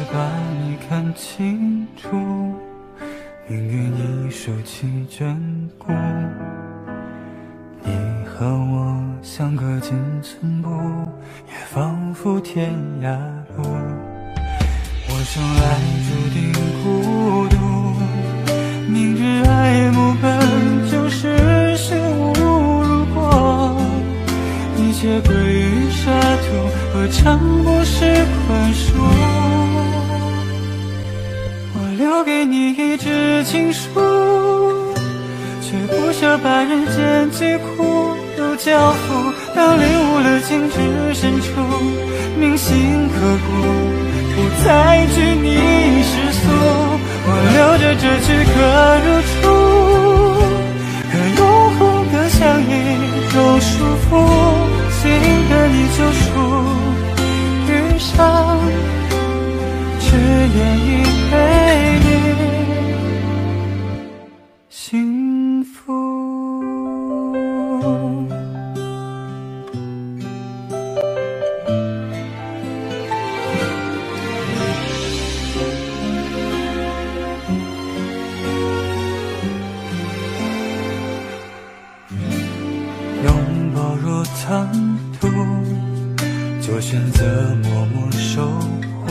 把你看清楚，命运已收起眷顾，你和我相隔仅寸步，也仿佛天涯路。我生来注定孤独，明日爱慕本就是虚无。如果一切归于沙土，何尝不是宽恕？我留给你一纸情书，却不舍把人间疾苦都交付。当领悟了情至深处，铭心刻骨，不再拘泥世俗。我留着这句歌如初，可永恒的像一种束缚。新的你救赎，余生只愿意陪你幸福。拥抱若唐突，就选择默默守护。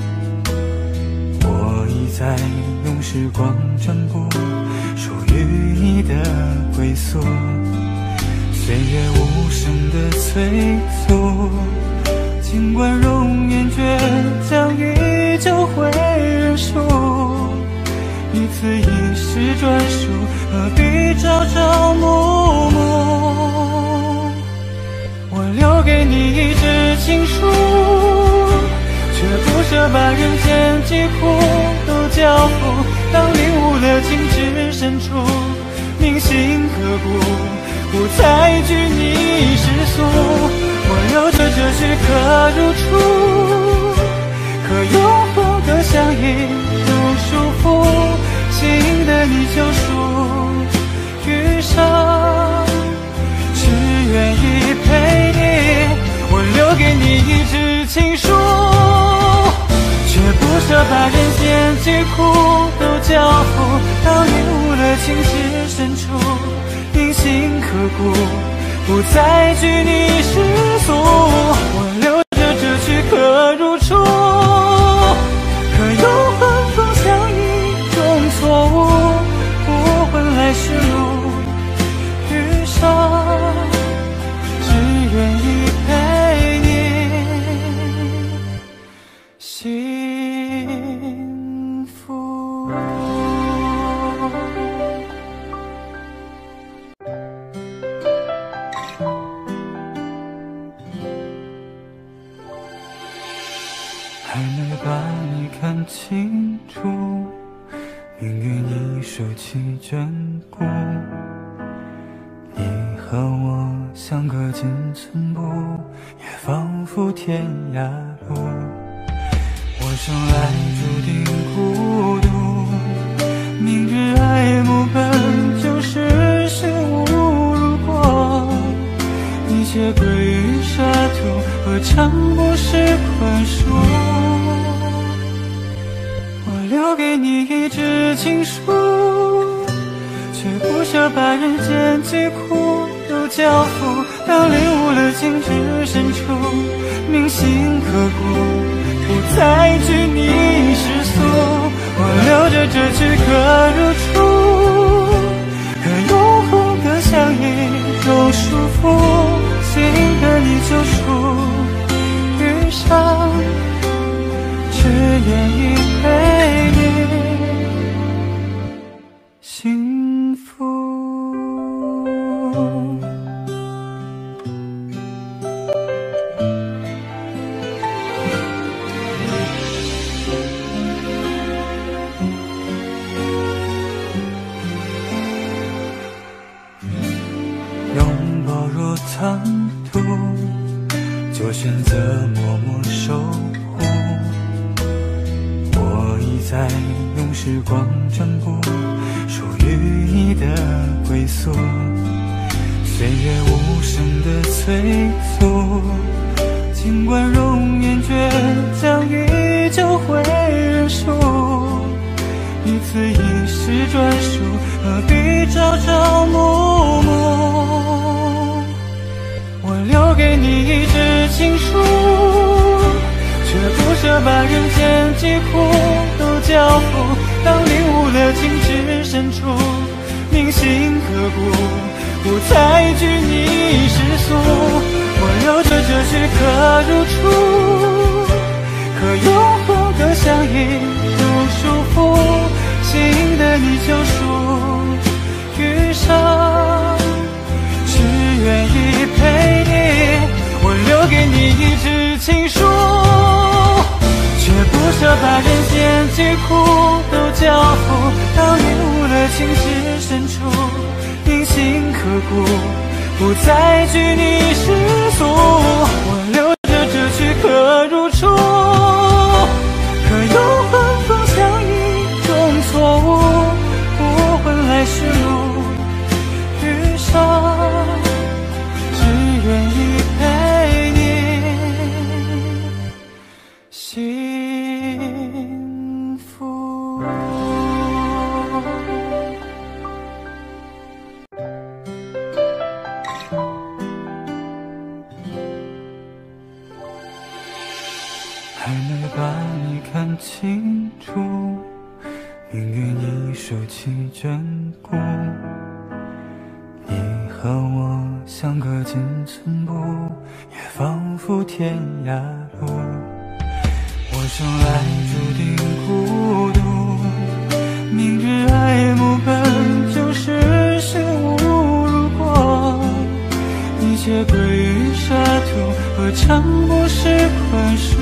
我已在用时光占卜，属于你的归宿。岁月无声的催促，尽管容颜倔强，依旧会认输。彼此一时专属，何必朝朝暮暮？我留给你一纸情书，却不舍把人间疾苦都交付。当领悟了情至深处，铭心刻骨，不再拘泥世俗。我留着这句歌如初，可永恒的像一种束缚。新的你救赎，余生只愿意陪你。我留给你一纸情书，却不舍把人间疾苦都交付。当领悟了情至深处，铭心刻骨，不再拘泥世俗。我留着这句歌如初，可永恒更像一种错误。不问来时路，余生只愿意陪你幸福。还没把你看清楚，命运已收起眷顾，你和我相隔仅寸步，也仿佛天涯路。我生来注定孤独，明日爱慕本就是虚无。如果一切归于沙土，何尝不是宽恕？留给你一纸情书，却不舍把人间疾苦都交付。当领悟了情至深处，铭心刻骨，不再拘泥世俗。我留着这句歌如初，可永恒的像一种束缚。新的你救赎，余生只愿意陪你幸福。拥抱若唐突，就选择默默守护。我已在用时光占卜，属于你的归宿。岁月无声的催促，尽管容颜倔强，依旧会朝朝暮暮。我留给你一纸情书，却不舍把人间疾苦都交付。当领悟了情至深处，铭心刻骨，不再拘泥世俗。我留着这句刻如初，可永恒的相依如束缚，心的你救赎，余生只愿意陪你。我留给你一纸情书，却不舍把人间疾苦都交付。当领悟了情至深处，铭心刻骨，不再拘泥世俗。我留着这句刻如初，可永恒风相依中错误，不问来时路，余生只愿意陪你幸福。还没把你看清楚，命运已收起眷顾。你和我相隔仅寸步，也仿佛天涯路。我生来注定孤独，明日爱慕本就是虚无。如果一切归于沙土，何尝不是宽恕？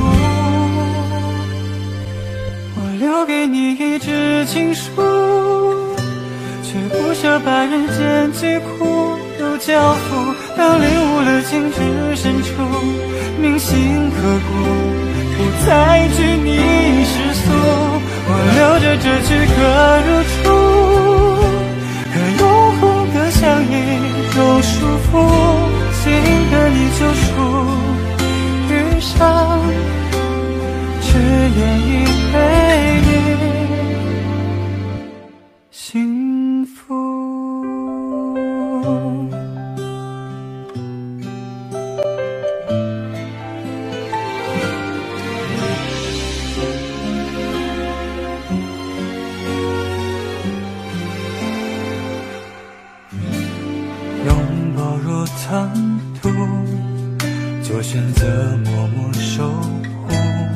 我留给你一纸情书，却不舍把人间疾苦都交付。当领悟了情至深处，铭心刻骨，不再拘泥世俗。我留着这句刻如初，可永恒的相依中束缚，心的你救赎，余生只愿意陪你幸福。拥抱若贪图，就选择默默守护。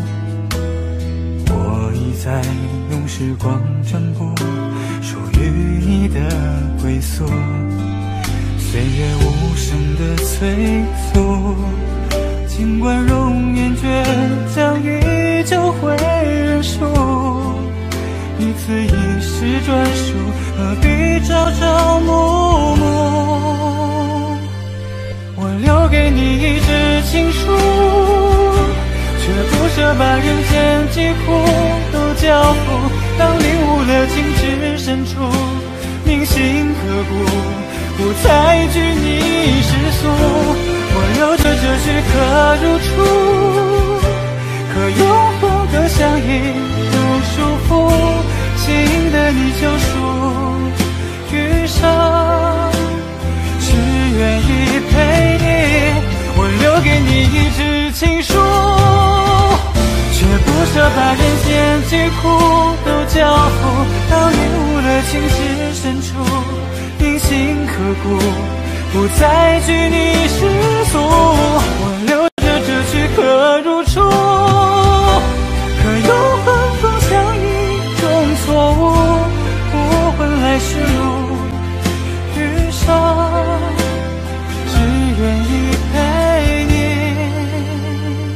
我已在用时光占卜属于你的归宿。岁月无声的催促，尽管容颜倔强，依旧会认输。彼此一时专属，何必朝朝暮暮？我留给你一纸情书，却不舍把人间疾苦都交付。当领悟了情至深处，铭心刻骨，不再拘泥世俗。我留着这句刻如初，可永恒的相依如束缚，心的你救赎，余生只愿意陪你。我留给你一纸情书，却不舍把人间疾苦都交付。当领悟了情至深处，铭心刻骨，不再拘泥世俗。我留着这句刻如初，可永恒风相依中错误，不问来时路，余生只愿意陪你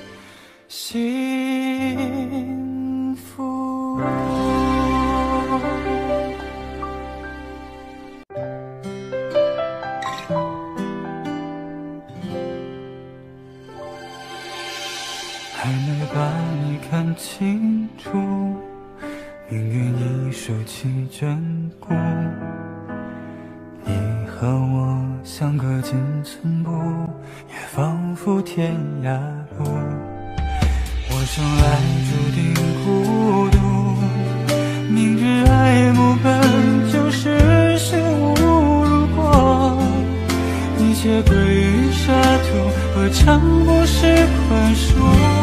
幸福。还没把你看清楚，命运已收起眷顾。你和我相隔仅寸步，也仿佛天涯路。我生来注定孤独，明日爱慕本就是虚无。 切归于沙土，何尝不是宽恕？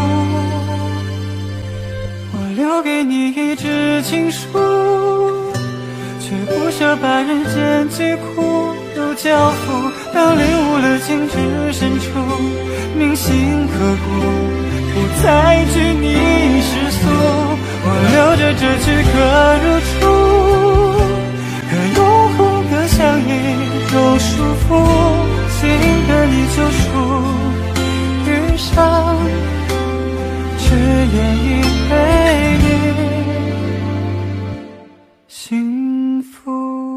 我留给你一纸情书，却不舍把人间疾苦都交付。当领悟了情至深处，铭心刻骨，不再拘泥世俗。我留着这句歌如初，可永恒的相依都束缚，心的你救赎，余生只愿意陪你幸福。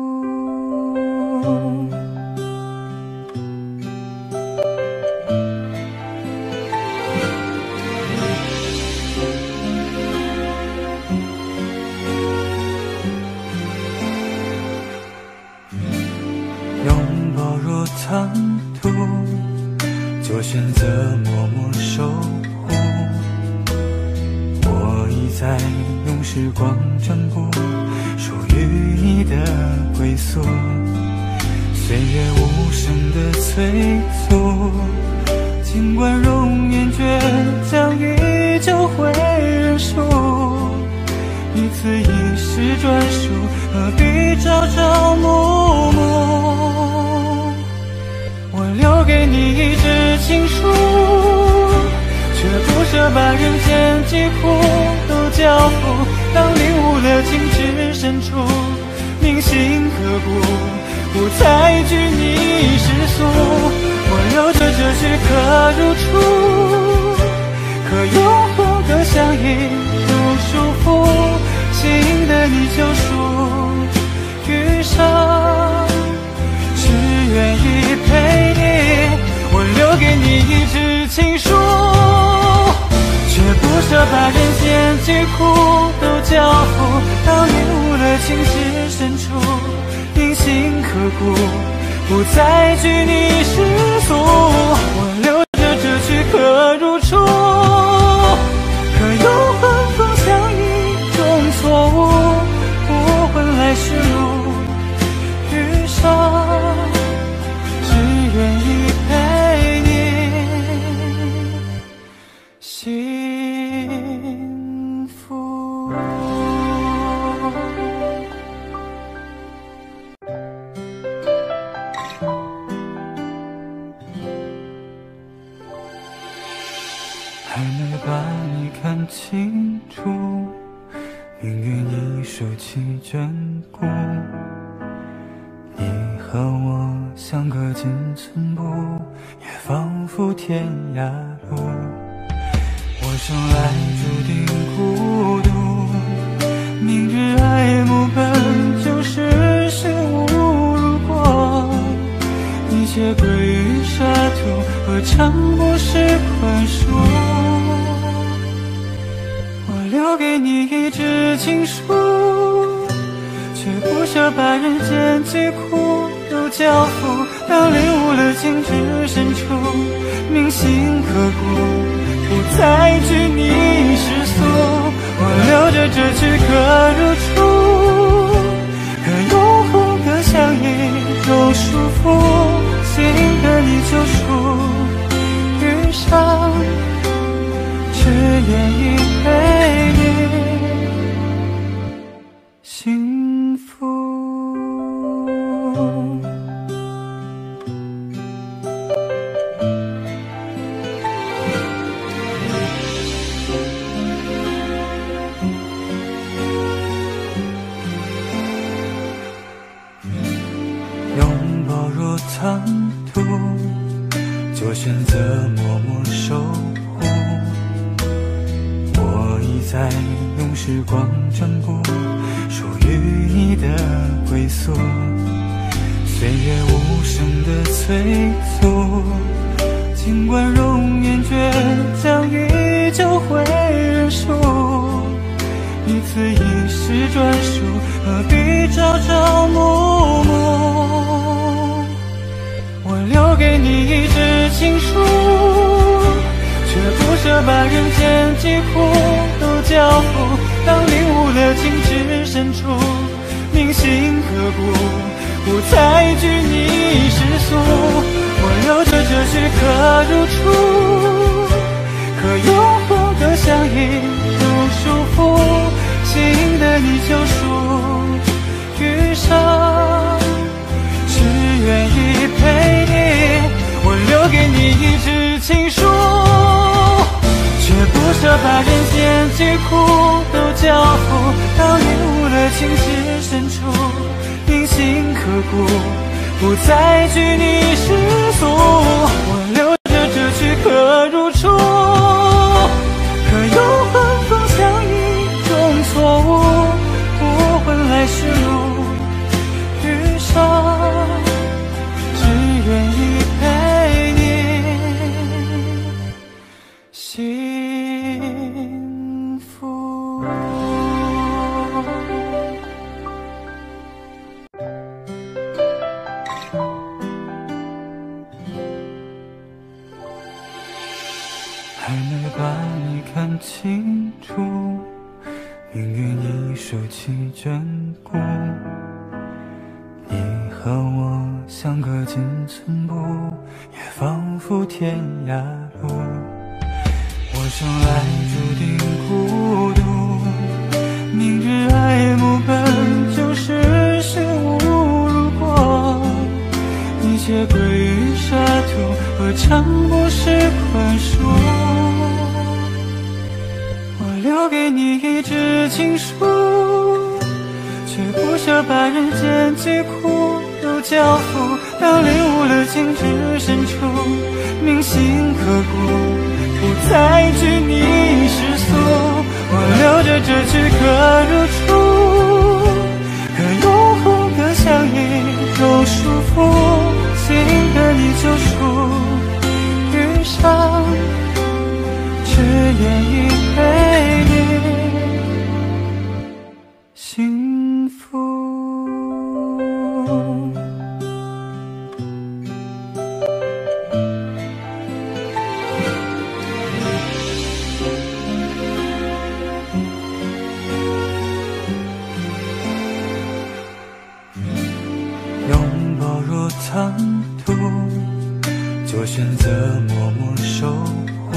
拥抱若唐突，就选择默默守护。我已在用时光占卜属于你的归宿，岁月无声的催促，尽管容颜倔强依旧会认输。彼此一时专属，何必朝朝暮暮？我留给你一纸情书，却不舍把人间疾苦都交付。当领悟了情至深处，铭心刻骨，不再拘泥世俗。我留着这句歌如初，可永恒的相依如束缚，心的你救赎，余生只愿意陪你。我留给你一纸情书，却不舍把人间疾苦都交付。当领悟了情至深处，铭心刻骨，不再拘泥世俗。我留着这句歌如初，可永恒风相依中错误，无魂来世路，余生只愿意陪你幸福。还没把你看清楚，命运已收起眷顾。你和我相隔仅寸步，也仿佛天涯路。我生来注定孤独，明日爱慕本就是虚无。如果一切归于沙土，何尝不是宽恕？我留给你一纸情书，却不舍把人间疾苦都交付。当领悟了情至深处，铭心刻骨，不再拘泥世俗。我留着这句歌如初，可永恒的相依都束缚，心的你救赎，余生只愿意陪你幸福。拥抱若唐突，就选择默默守护。我已在用时光占卜属于你的归宿，岁月无声的催促，尽管容颜倔强依旧会认输。彼此一时专属，何必朝朝暮暮？我留给你一纸情书，却不舍把人间疾苦都交付。当领悟了情至深处，铭心刻骨，不再拘泥世俗。我留着这句可如初，可永恒的相依如束缚，心的你救赎，余生只愿意陪你。我留给你一纸情书，却不舍把人间疾苦都交付。当领悟了情至深处，铭心刻骨，不再拘泥世俗。我留着这句可如初，可永恒风相依中错误，不问来时路，余生只愿意陪你幸福。还没把你看清楚，命运已收起眷顾。你和我相隔仅寸步，也仿佛天涯路。我生来注定孤独，明日爱慕本就是虚无。如果一切归于沙土，何尝不是宽恕？我留给你一纸情书，却不舍把人间疾苦都交付。当领悟了情至深处，铭心刻骨，不再拘泥世俗。我留着这句可如初，可永恒的相依中束缚，心的你救赎，余生只愿意陪你幸福。拥抱若贪图，就选择默默守护。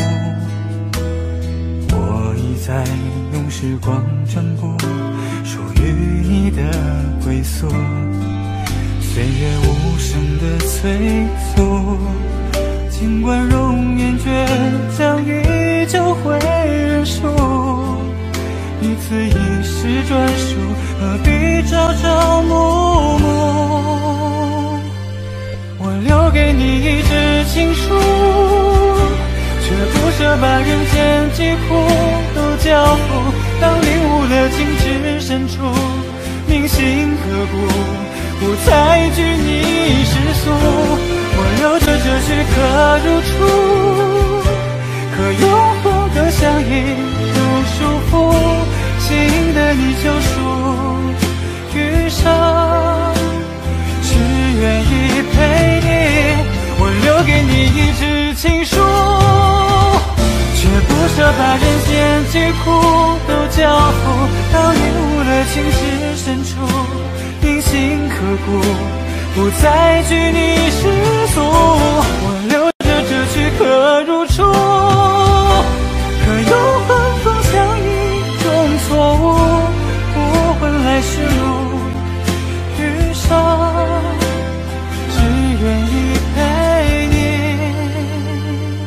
我已在用时光占卜属于你的归宿。岁月无声的催促，尽管容颜倔强，依旧会认输。彼此一时专属，何必朝朝暮暮？我留给你一纸情书，却不舍把人间疾苦都交付。当领悟了情至深处，铭心刻骨，不再拘泥世俗。我留着这句可如初，可永恒的相依如束缚，心的你救赎，余生只愿意陪你。我留给你一纸情书，却不舍把人间疾苦都交付。当领悟了情至深处，铭心刻骨，不再拘泥世俗。我留着这句可如初，可永恒风相依中错误，不问来时路，余生只愿意陪你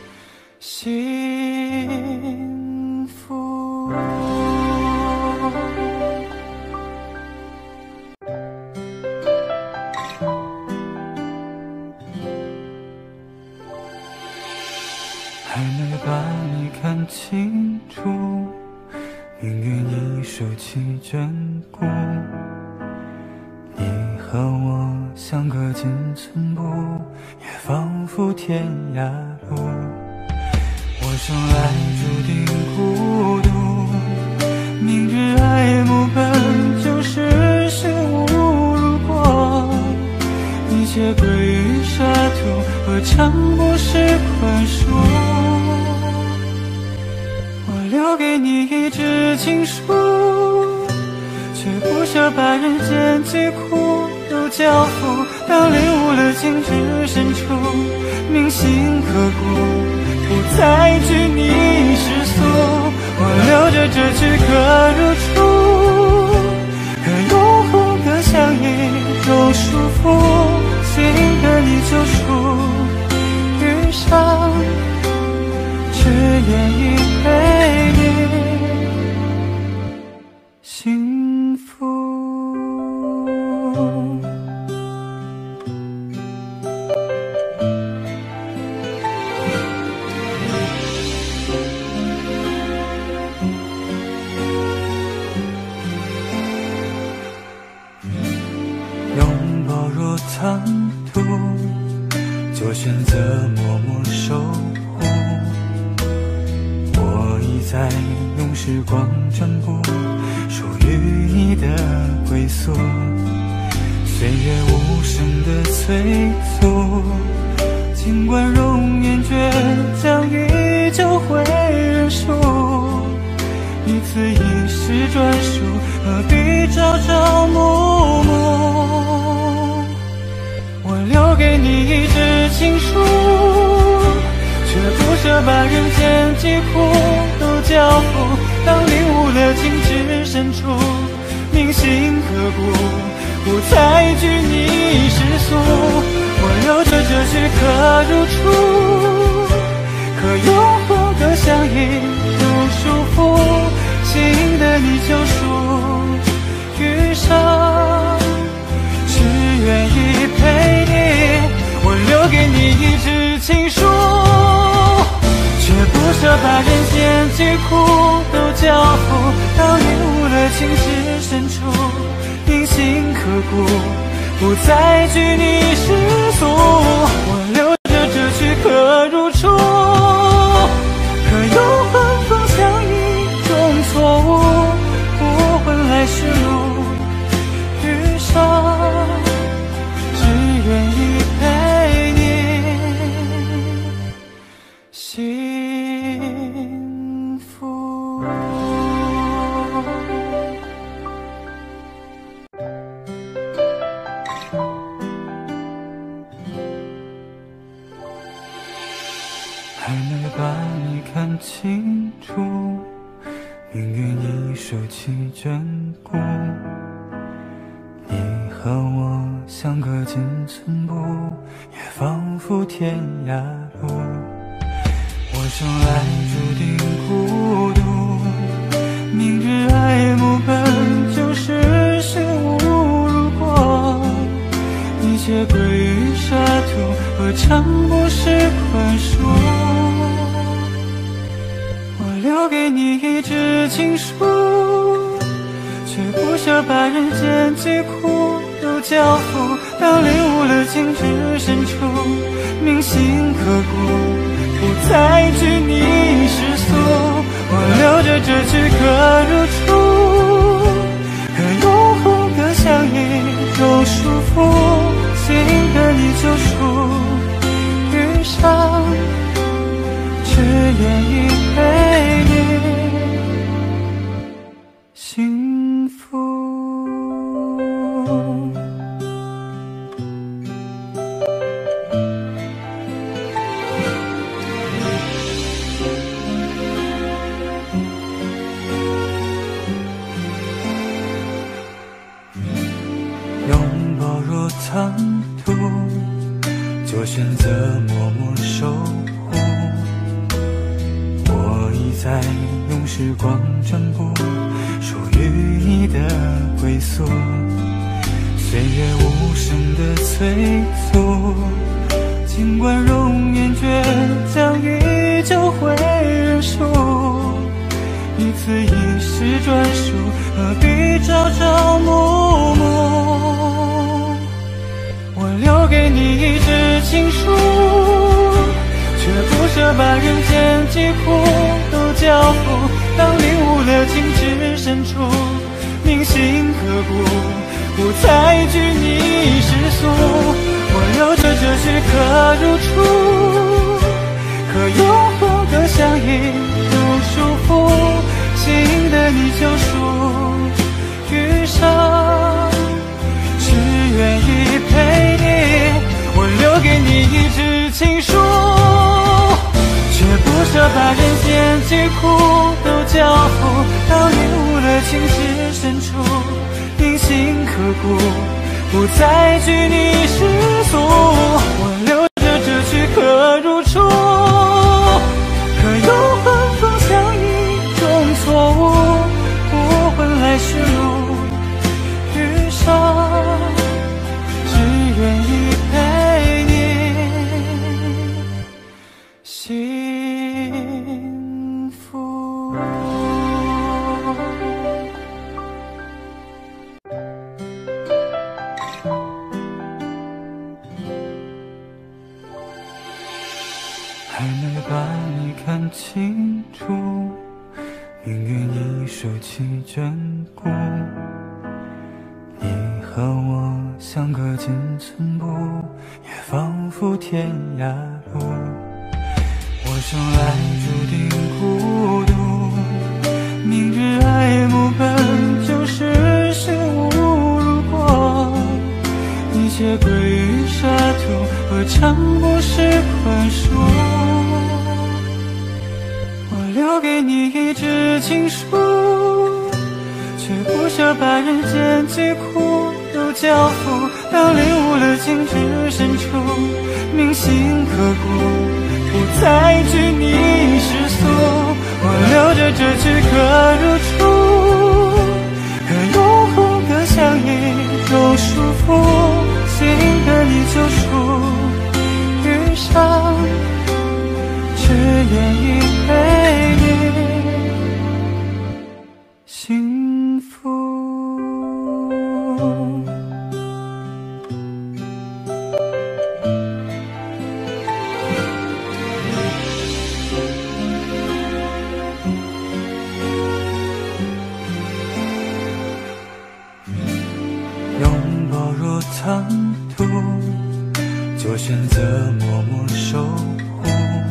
幸福。还没把你看清楚，命运已收起眷顾。你和我相隔仅寸步，也仿佛天涯路。我生来注定孤独，明日爱慕本就是虚无。如果一切归于沙土，何尝不是宽恕？我留给你一纸情书，却不舍把人间疾苦都交付。当领悟了情至深处， 骨，不再拘泥世俗。我留着这躯壳如初，可永恒的相依都束缚，新的你救赎。余生只愿意陪你幸福。拥抱若唐突，就选择默默守护。我已在用时光占卜属于你的归宿，岁月无声的催促，尽管容颜倔强依旧会认输，彼此一时专属，何必朝朝暮暮。我留给你一纸情书，却不舍把人间疾苦都交付。当领悟了情至深处，铭心刻骨，不再拘泥世俗。我留着这躯壳如初，可永恒的相依都束缚，新的你救赎。余生只愿意陪你，我留给你一纸情书，却不舍把人间疾苦都交付。当领悟了情至深处，铭心刻骨，不再拘泥世俗。我留着这躯壳如初，可永恒风相依中错误，不问来时路。余生只愿意陪你幸福。还没把你看清楚，命运已收起眷顾。你和我相隔仅寸步，也仿佛天涯路。我生来注定孤独，明日爱慕本就是虚无。如果一切归于沙土，何尝不是宽恕？我留给你一纸情书，却不舍把人间疾苦都交付。当领悟了情至深处，铭心刻骨，不再拘泥世俗。我留着这躯壳如初，可永恒的相依都束缚，新的你救赎。余生只愿意陪你幸福。拥抱若唐突，就选择默默守护。我已在用时光占卜属于你的归宿，岁月无声的催促，尽管容颜倔强依旧会认输，彼此一时专属，何必朝朝暮暮。我留给你一纸情书，却不舍把人间疾苦都交付。当领悟了情至深处，铭心刻骨，不再拘泥世俗。我留着这躯壳如初，可永恒的相依都束缚，新的你救赎。余生只愿意陪你，我留给你一纸情书， 舍把人间疾苦都交付，当领悟了情至深处，铭心刻骨，不再拘泥世俗。我留着这躯壳如初，可永恒风向一种错误，不问来时路，余生只愿意陪你幸福。还没把你看清楚，命运已收起眷顾。你和我相隔仅寸步，也仿佛天涯路。我生来注定孤独，明日爱慕本就是虚无。如果一切归于沙土，何尝不是宽恕？我留给你一纸情书，却不舍把人间疾苦都交付。当领悟了情至深处，铭心刻骨，不再拘泥世俗。我留着这躯壳如初，可永恒的像一种束缚。新的你救赎，余生只愿意陪你幸福。拥抱若唐突，就选择默默守护。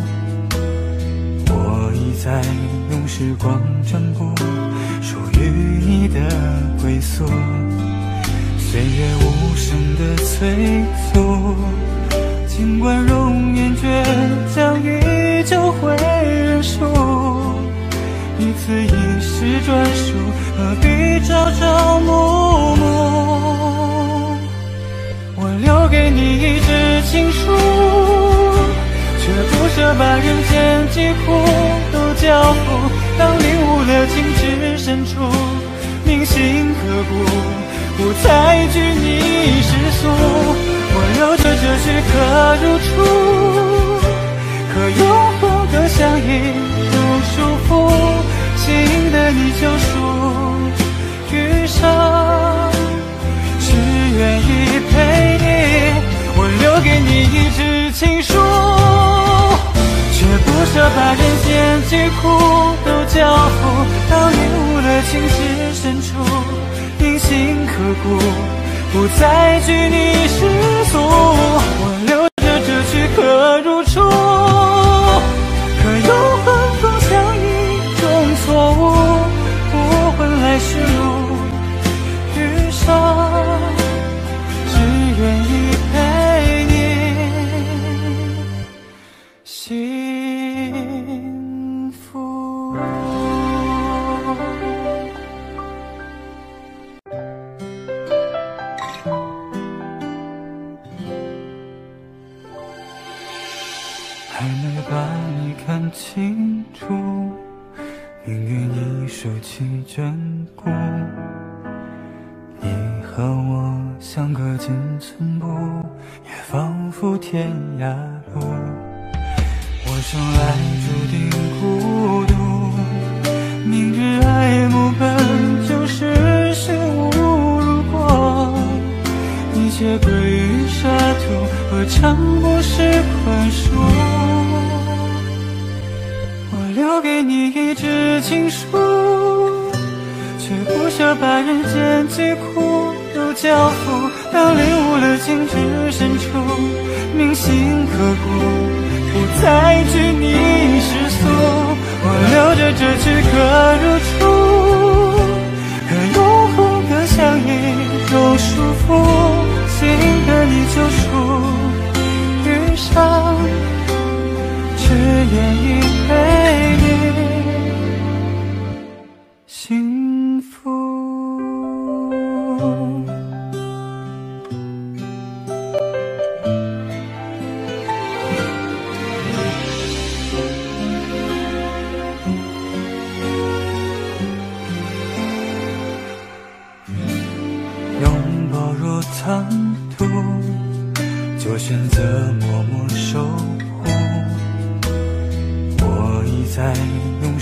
我已在用时光占卜属于你的归宿。岁月无声的催促，尽管容颜倔强，依旧会认输。彼此一时专属，何必朝朝暮暮？我留给你一纸情书，却不舍把人间疾苦都交付。当领悟了情至深处，铭心刻骨，不再拘泥世俗。我留着这躯壳如初，可永恒的像一种束缚。新的你救赎，余生只愿意陪你。我留给你一纸情书，却不舍把人间疾苦都交付。当领悟了情至深处，铭心刻骨，不再拘泥世俗。我留着这躯壳如初，可永恒风向一种错误，不问来时路，余生只愿意陪你幸福。还没把你看清楚，命运已收起眷顾。你和我相隔仅寸步，也仿佛天涯路。我生来注定孤独，明日爱慕本就是虚无。如果一切归于沙土，何尝不是宽恕？我留给你一纸情书，却不舍把人间疾苦都交付。当领悟了情至深处，铭心刻骨，不再拘泥世俗。我留着这躯壳如初，可永恒的像一种束缚。新的你救赎，余生只愿意陪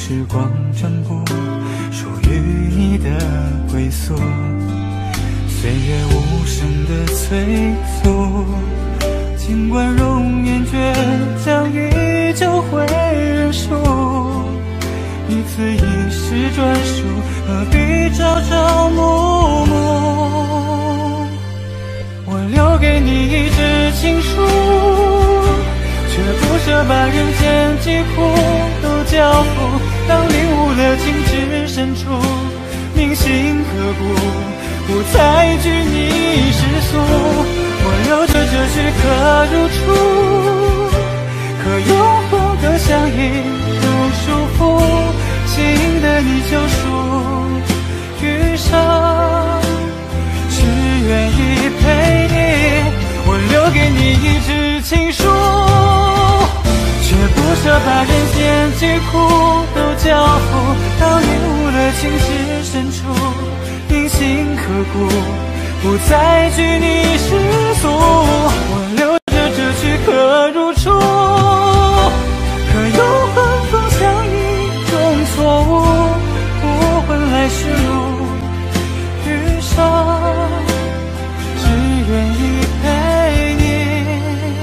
时光占卜，属于你的归宿。岁月无声的催促，尽管容颜倔强，依旧会认输。彼此一时专属，何必朝朝暮暮？我留给你一纸情书，却不舍把人间疾苦都交付。当领悟了情至深处，铭心刻骨，不再拘泥世俗。我留着这句刻如初，可永恒的相依如束缚。心的你救赎，余生只愿意陪你。我留给你一纸情书，却不舍把人间疾苦都交付。当领悟了情至深处，铭心刻骨，不再拘泥世俗。我留着这句刻如初，可永恒风相依中错误，无魂来世路，余生只愿意陪你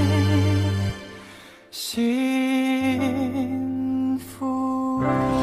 幸福。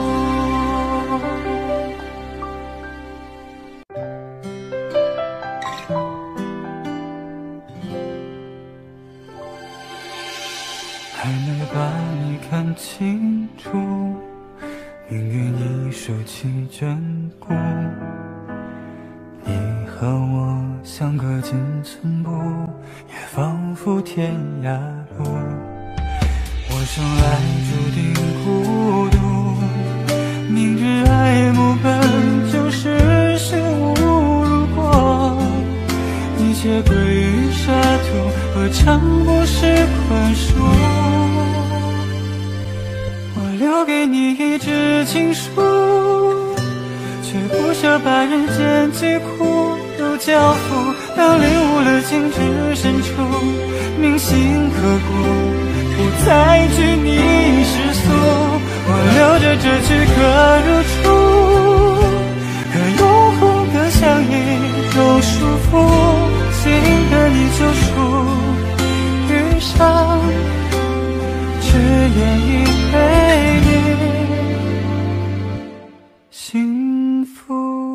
还没把你看清楚，命运已收起眷顾。你和我相隔仅寸步，也仿佛天涯路。我生来注定孤独，明日爱慕本就是虚无。如果一切归于沙土，何尝不是宽恕？我留给你一纸情书，却不舍把人间疾苦都交付。当领悟了情至深处，铭心刻骨，不再拘泥世俗。我留着这句刻如初，可永恒的相依中束缚。心的你救赎，余生只愿意陪你幸福。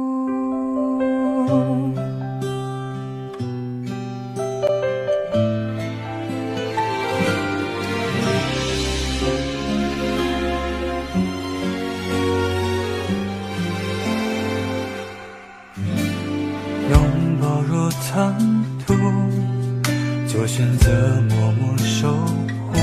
拥抱若贪图，就选择默默守护。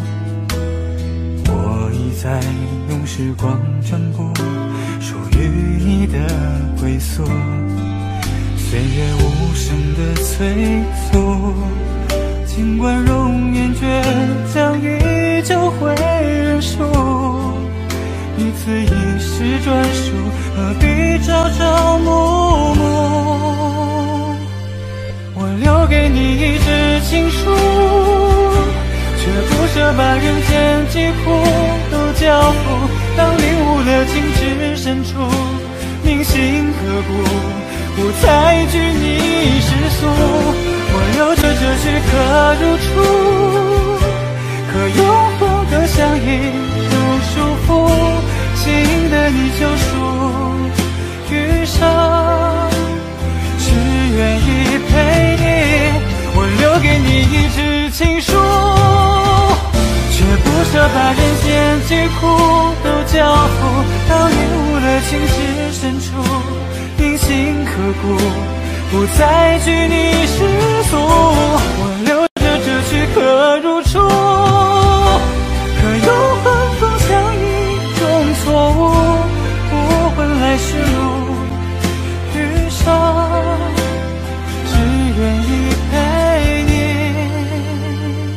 我已在用时光占卜，属于你的归宿。岁月无声的催促，尽管容颜倔强，依旧会认输。彼此一时专属，何必朝朝暮暮？我留给你一纸情书，却不舍把人间疾苦都交付。当领悟了情至深处，铭心刻骨，不再拘泥世俗。我留着这句刻如初，可永恒的相依如束缚。心的你救赎，余生只愿意陪你。我留给你一纸情书，却不舍把人间疾苦都交付。当领悟了情至深处，铭心刻骨，不再拘泥世俗。我留着这句刻如初，可永恒风相依中错误，无魂来世路，余生只愿意陪你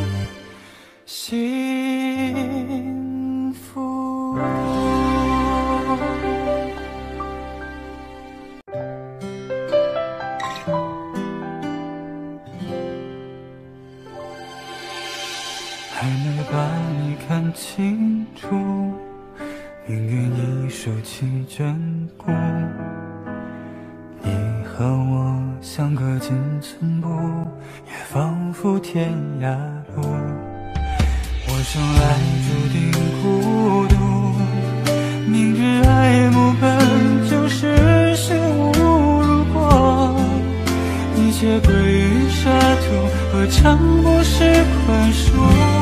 幸福。还没把你看清楚， 命运已收起眷顾，你和我相隔仅寸步，也仿佛天涯路。我生来注定孤独，明日爱慕本就是虚无。如果一切归于沙土，何尝不是宽恕？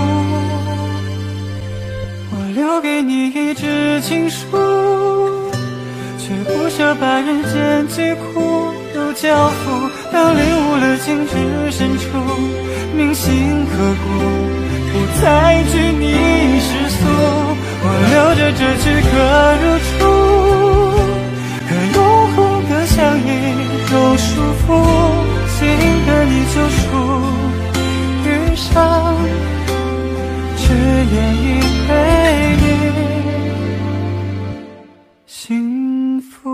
我留给你一纸情书，却不舍把人间疾苦都交付。当领悟了情至深处，铭心刻骨，不再拘泥世俗。我留着这句歌如初，可永恒的相依都束缚。心的你救赎，余生只愿意陪你幸福。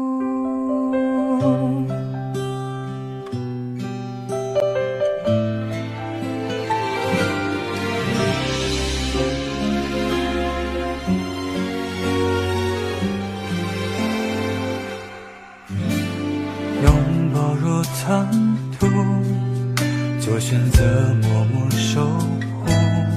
拥抱若唐突，就选择默默守护。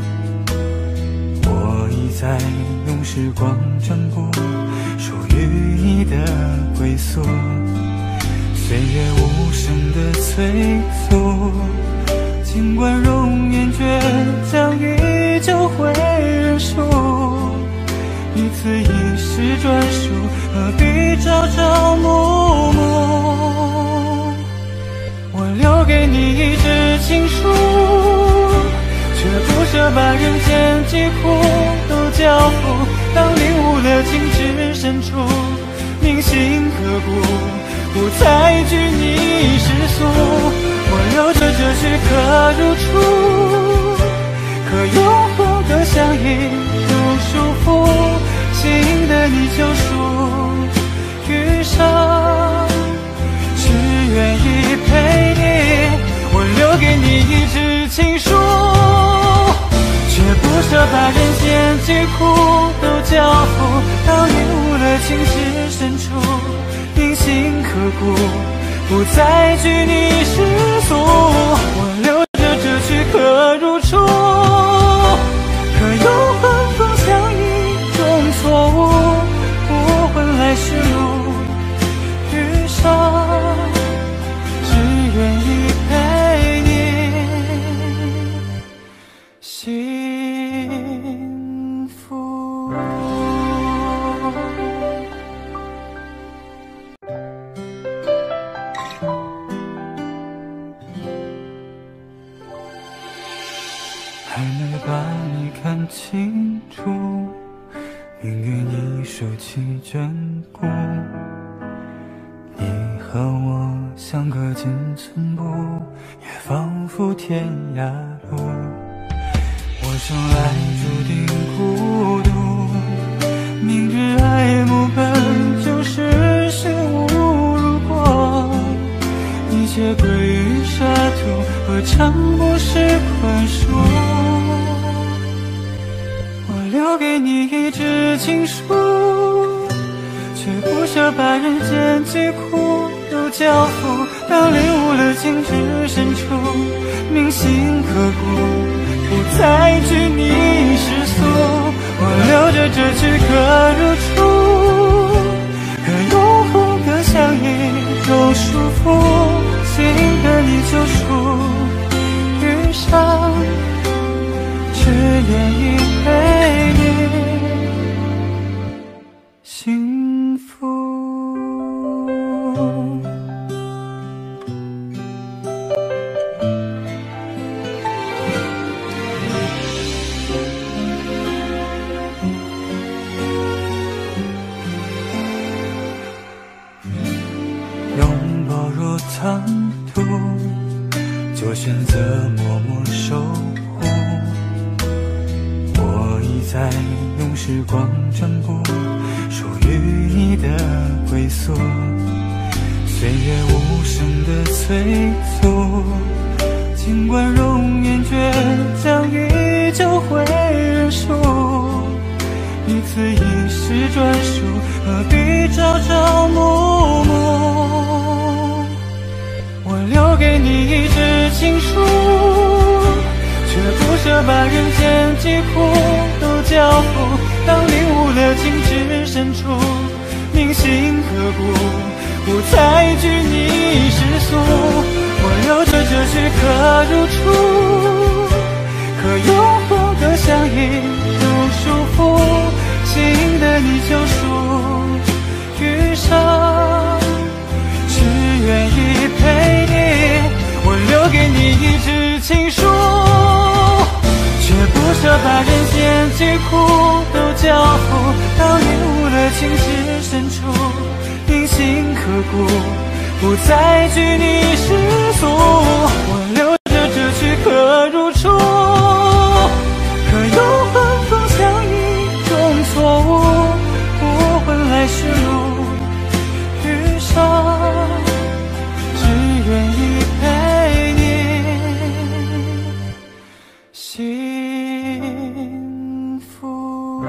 我已在用时光占卜属于你的归宿。岁月无声的催促，尽管容颜倔强，依旧会认输。彼此一时专属，何必朝朝暮暮？我留给你一纸情书，却不舍把人间疾苦都交付。当领悟了情至深处，铭心刻骨，不再拘泥世俗。我留着这句歌如初，可永恒的相依都束缚。心的你救赎，余生只愿意陪你。我留给你一纸情书，却不舍把人间疾苦都交付。当领悟了情至深处，铭心刻骨，不再拘泥世俗。我留着这句歌如初，可永恒中相依中错误，不问来时路，余生只愿意陪你幸福。还没把你看清楚，命运已收起眷顾。你和我相隔仅寸步，也仿佛天涯路。我生来注定孤独，明日爱慕本就是虚无。如果一切归于沙土，何尝不是宽恕？我留给你一纸情书，却不舍把人间疾苦都交付。当领悟了情至深处，铭心刻骨，不再拘泥世俗。我留着这句歌如初，可永恒的相依都束缚。心的你救赎，余生只愿意陪你幸福。拥抱若唐突，就选择默默守护。我已在用时光占卜属于你的归宿。岁月无声的催促，尽管容颜倔强，依旧会认输。彼此一时世专属，何必朝朝暮暮？我留给你一纸情书，却不舍把人间疾苦都交付。当领悟了情至深处，铭心刻骨，不再拘泥世俗。我留着这句刻如初，可永恒的相依如束缚，心的你救赎，余生只愿意陪你。我留给你一纸情书，却不舍把人间疾苦都交付。当领悟了情至深处，铭心刻骨，不再拘泥世俗。我留着这句刻如初，可永恒风相依中错误，不问来时路，余生只愿意陪你幸福。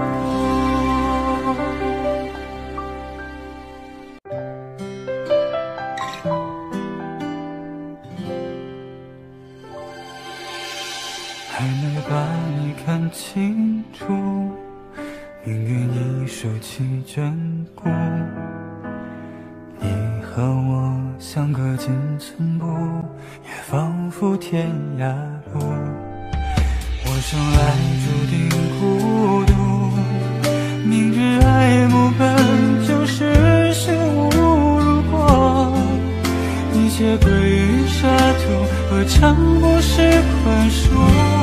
还没把你看清楚，命运已收起眷顾。你和我相隔仅寸步，也仿佛天涯路。我生来注定孤独，明日爱慕本就是虚无。如果一切归于沙土，何尝不是宽恕？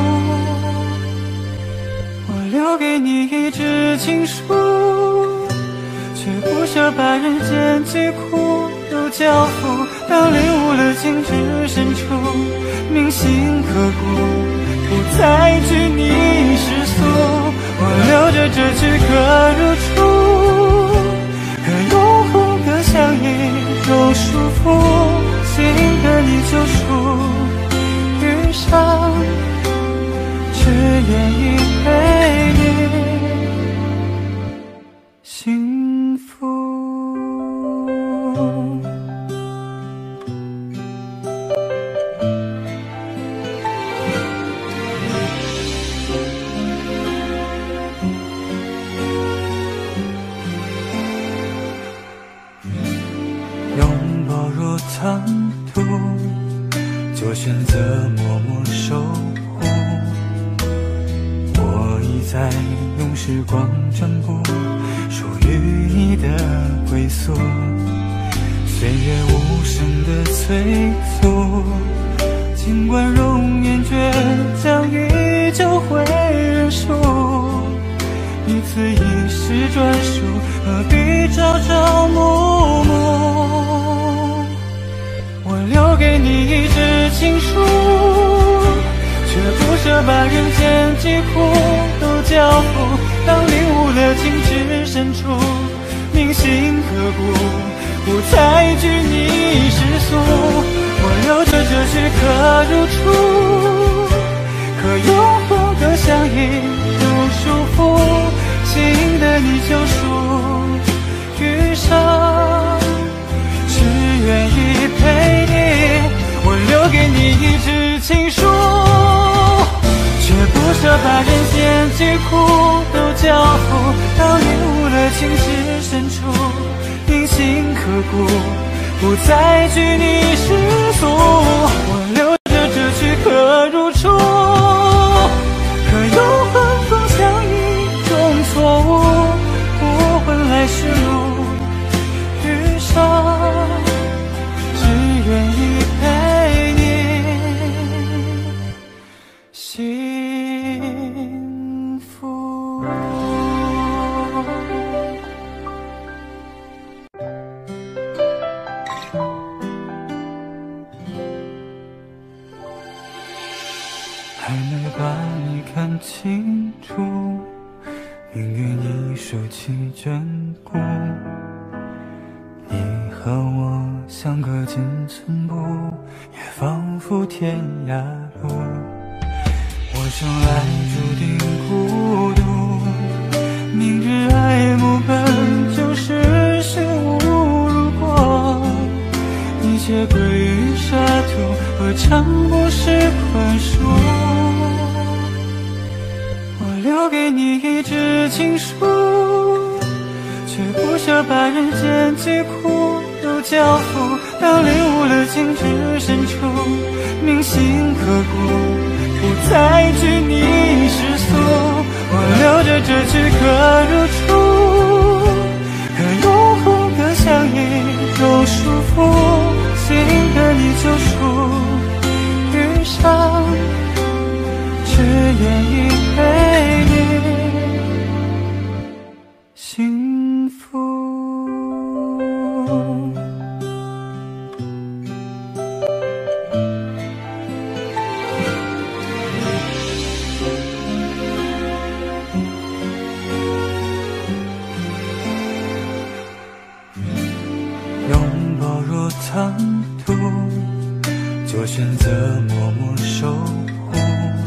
我留给你一纸情书，却不舍把人间疾苦都交付。当领悟了情至深处，铭心刻骨，不再拘泥世俗。我留着这句刻如初，可永恒的相依中束缚，心的你救赎，余生只愿意陪你幸福。拥抱若唐突，就选择默默守护。我已在用时光占卜属于你的归宿。岁月无声的催促，尽管容颜倔强，依旧会认输。彼此一世专属，何必朝朝暮暮？我留给你一纸情书，却不舍把人间疾苦都交付。当领悟了情至深处，铭心刻骨，不再拘泥世俗。我留着这句刻如初，可永恒的相依如束缚，心的你救赎，余生只愿意陪你。我留给你一纸情书，却不舍把人间疾苦都交付。当领悟了情至深处，铭心刻骨，不再拘泥世俗。我留着这句刻如初，可永恒风相依中错误，不问来时路，余生只愿意陪你幸福。还没把你看清楚，命运已收起眷顾。你和我相隔仅寸步，也仿佛天涯路。我生来注定孤独，明日爱慕本我留给你一纸情书，却不舍把人间疾苦都交付。当领悟了情至深处，铭心刻骨，不再拘泥世俗。我留着这句歌如初，可永恒的相依都束缚，心的你救赎，余生只愿意陪你幸福。拥抱若贪图，就选择默默守护。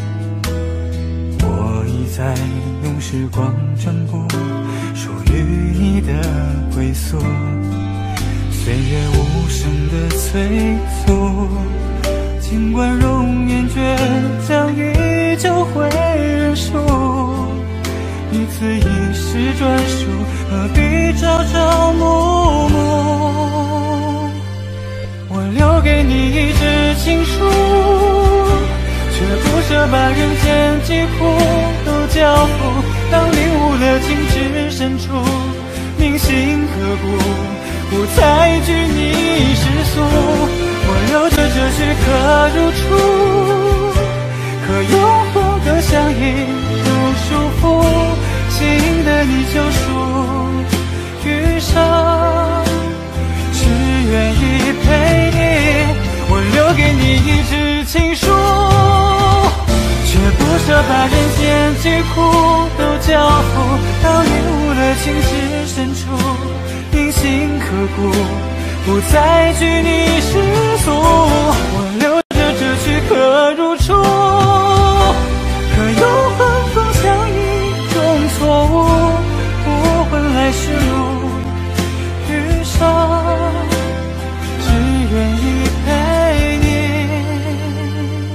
我已在用时光占卜属于你的归宿，岁月无声的催促，尽管容颜倔强依旧会认输。彼此一时专属，何必朝朝暮暮？我留给你一纸情书，却不舍把人间疾苦都交付。当领悟了情至深处，铭心刻骨，不再拘泥世俗。我留着这句刻如初，可永恒的相依都束缚，心的你救赎，余生只愿意陪你。我留给你一纸情书，却不舍把人间疾苦都交付。当领悟了情至深处，铭心刻骨，不再拘泥世俗。我留着这句刻如初，可永恒风相依中错误，不问来时路，余生只愿意陪你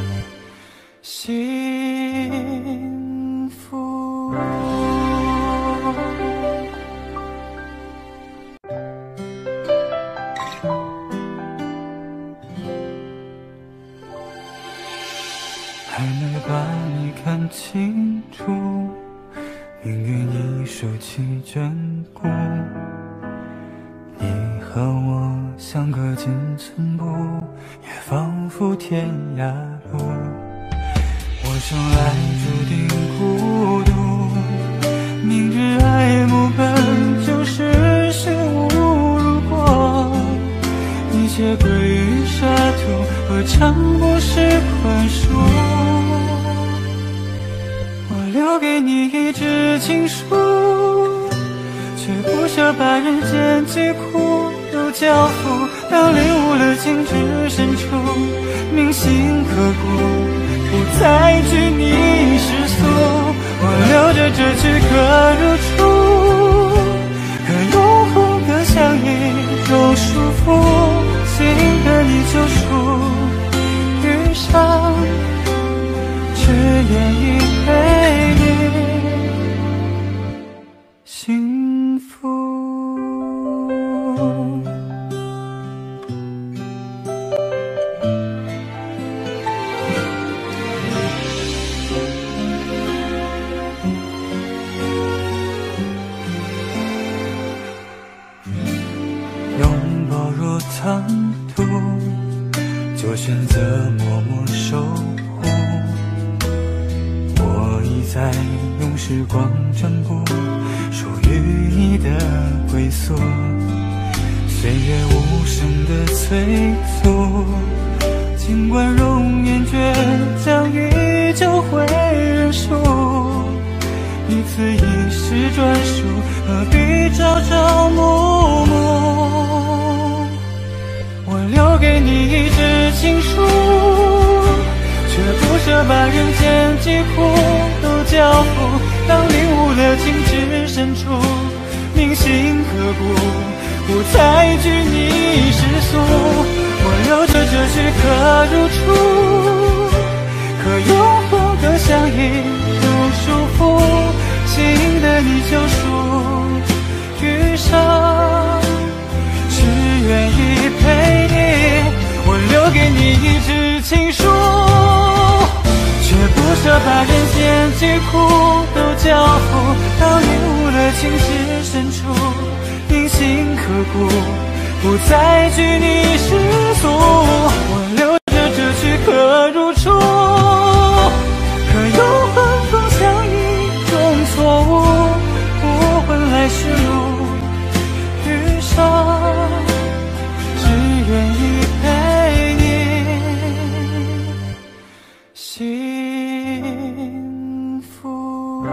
幸福。还没把你看清楚，命运已收起眷顾。你和我相隔仅寸步，也仿佛天涯路。我生来注定孤独，明日爱慕本就是虚无。如果一切归于沙土，何尝不是宽恕？我留给你一纸情书，却不舍把人间疾苦都交付。当领悟了情至深处，铭心刻骨，不再拘泥世俗。我留着这句歌如初，可永恒的相依都束缚，心的你救赎，余生只愿意陪你幸福。拥抱若贪图，就选择默默守护。我已在用时光占卜属于你的归宿，岁月无声的催促，尽管容颜倔强依旧会认输。彼此一时专属，何必朝朝暮暮？我留给你一纸情书，却不舍把人间疾苦都交付。当领悟了情至深处，铭心刻骨，不再拘泥世俗。我留着这句刻如初，可永恒的相依都束缚，新的你救赎，余生只愿意陪你。我留给你一纸情书，却不舍把人间疾苦都交付。当领悟了情至深处，铭心刻骨，不再拘泥世俗。我留着这躯壳如初，可永恒风向一种错误，不问来时路，余生只愿意陪你幸福。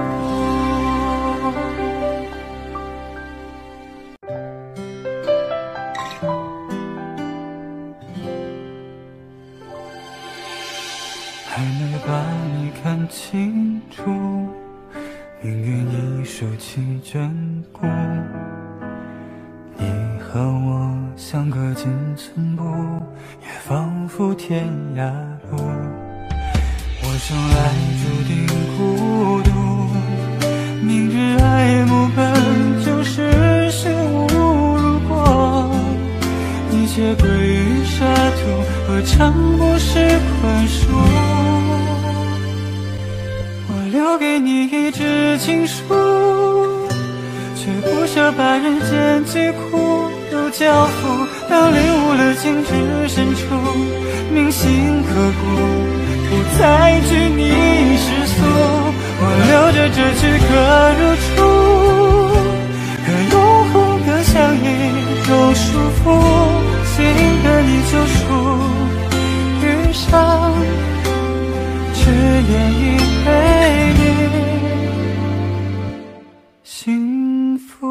还没把你看清楚，命运已收起眷顾。你和我相隔仅寸步，也仿佛天涯路。我生来注定孤独，明日爱慕本就是虚无。如果一切归于沙土，何尝不是宽恕？我留给你一纸情书，却不舍把人间疾苦都交付。当领悟了情至深处，铭心刻骨，不再拘泥世俗。我留着这躯壳如初，可永恒的像一种束缚。新的你救赎，余生只愿意陪你幸福。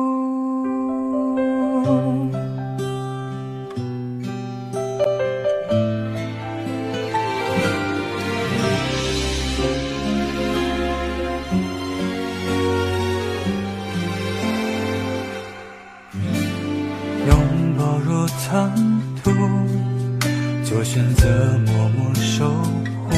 拥抱若唐突，就选择默默守护。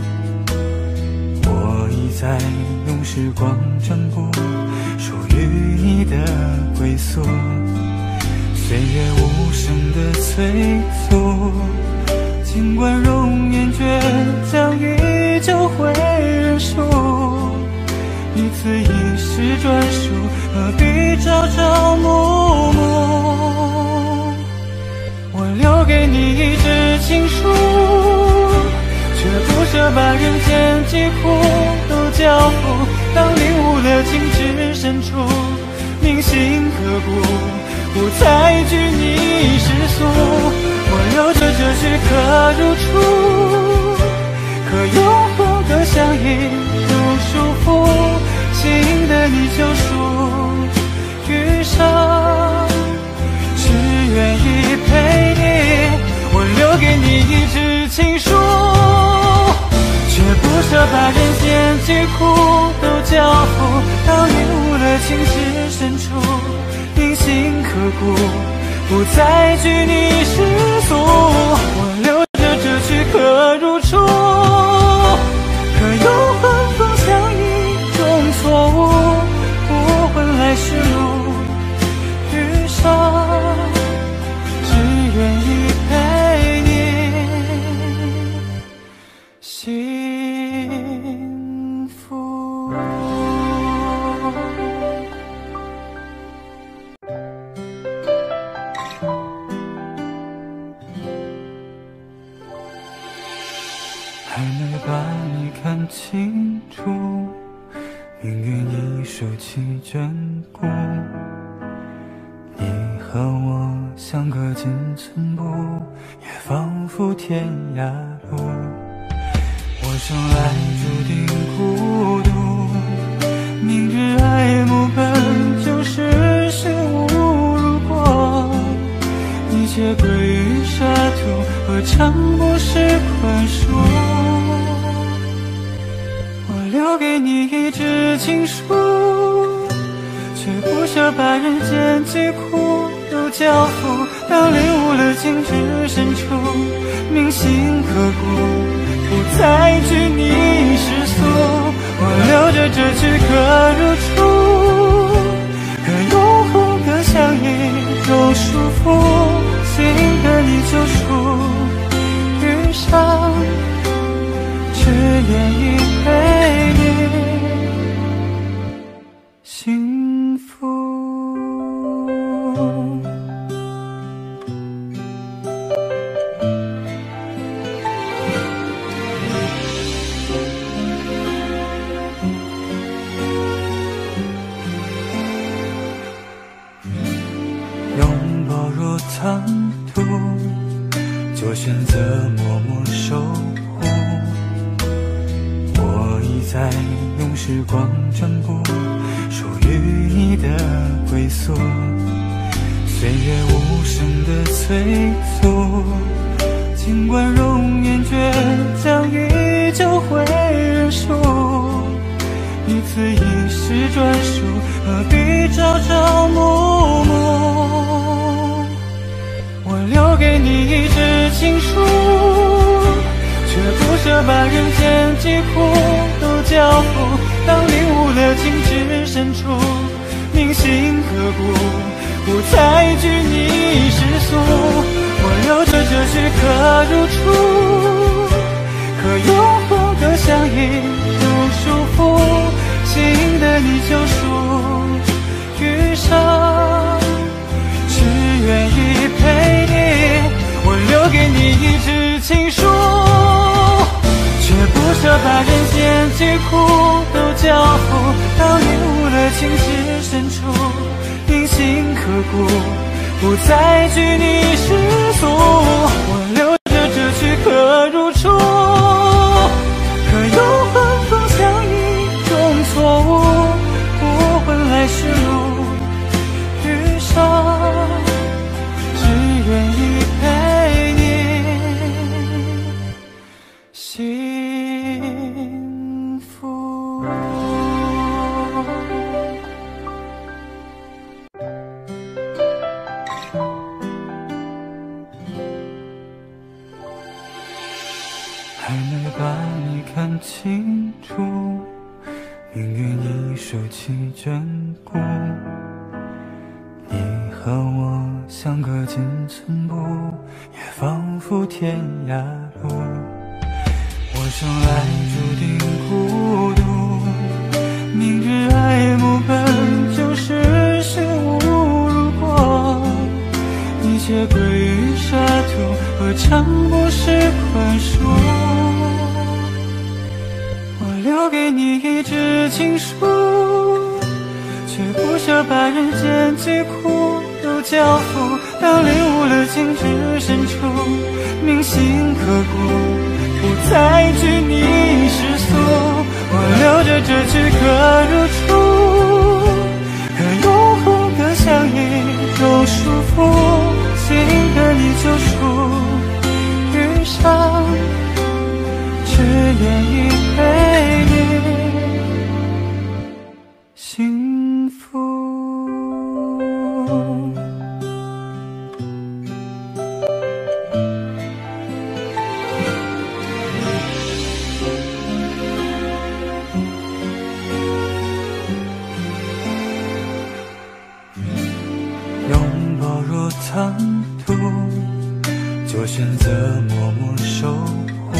我已在用时光占卜属于你的归宿。岁月无声的催促，尽管容颜倔强，依旧会认输。彼此一时专属，何必朝朝暮暮？我留给你一纸情书，却不舍把人间疾苦都交付。当领悟了情至深处，铭心刻骨，不再拘泥世俗。我留着这躯壳如初，可永恒的像一种束缚。新的你救赎，余生只愿意陪你。我留给你一纸情书，却不舍把人间疾苦都交付。当领悟了情至深处，铭心刻骨，不再拘泥世俗。我留着这躯壳如初，可永恒风向一种错误，不问来时路，余生只愿意陪你幸福。还没把你看清楚，命运已收起眷顾。你和我相隔仅寸步，也仿佛天涯路。我生来注定孤独，明日爱慕本就是虚无。如果一切归于沙土，何尝不是宽恕？我留给你一纸情书，却不舍把人间疾苦都交付。当领悟了情至深处，铭心刻骨，不再拘泥世俗。 我留着这句可如初，可永恒的像一种束缚，新的你救赎，遇上只愿意陪你幸福。拥抱若唐突，就选择默默守护。我已在用时光占卜属于你的归宿，岁月无声的催促，尽管容颜倔强依旧会认输，彼此已是专属，何必朝朝暮暮。我留给你一纸情书，却不舍把人间疾苦都交付。当领悟了情至深处，铭心刻骨，不再拘泥世俗。我留着这句可如初，可永恒的像一种束缚，新的你救赎，遇上只愿意陪你。我留给你一纸情书，却不舍把人间疾苦都交付。当领悟了情至深处，铭心刻骨，不再拘泥世俗。我留着这句可如初，可永恒更像一种错误，不问来时路，遇上只愿意陪你幸福。还没把你看清楚，命运已收起眷顾，你和我相隔仅寸步，也仿佛天涯路。我生来注定孤独，明日爱慕本就是虚无。如果一切归于沙土，何尝不是宽恕？我留给你一纸情书，却不舍把人间疾苦都交付。当领悟了情至深处，铭心刻骨，不再拘泥世俗。我留着这句可如初，可永恒的像一种束缚，新的你救赎，遇上只愿意陪你幸福。拥抱若唐突，就选择默默守护。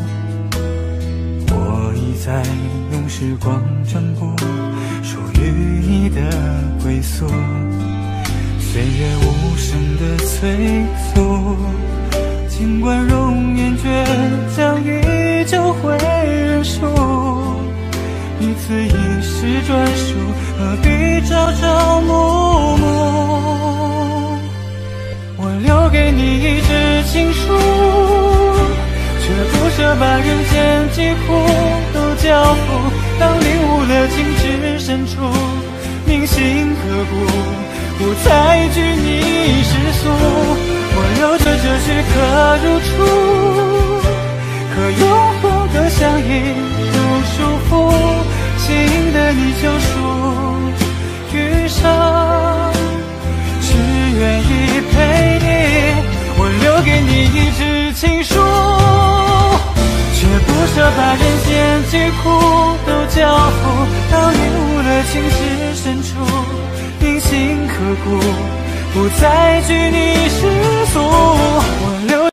我已在用时光占卜属于你的归宿，岁月无声的催促，尽管容颜倔强依旧会认输，彼此已是专属，何必朝朝暮暮。我留给你一纸情书，却不舍把人间疾苦都交付。当领悟了情至深处，铭心刻骨，不再拘泥世俗。我留着这句可如初，可永恒的像一种束缚，新的你救赎，遇上只愿意陪你。我留给你一纸情书，却不舍把人间疾苦都交付，到领悟了情至深处，铭心刻骨，不再拘泥世俗。我留